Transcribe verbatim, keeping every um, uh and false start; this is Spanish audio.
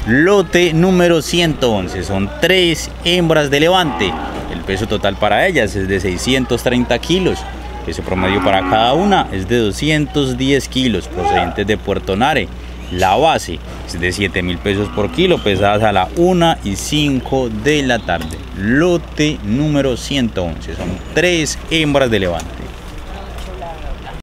Lote número ciento once, son tres hembras de levante. El peso total para ellas es de seiscientos treinta kilos. El peso promedio para cada una es de doscientos diez kilos, procedentes de Puerto Nare. La base es de siete mil pesos por kilo, pesadas a la una y cinco de la tarde. Lote número ciento once, son tres hembras de levante.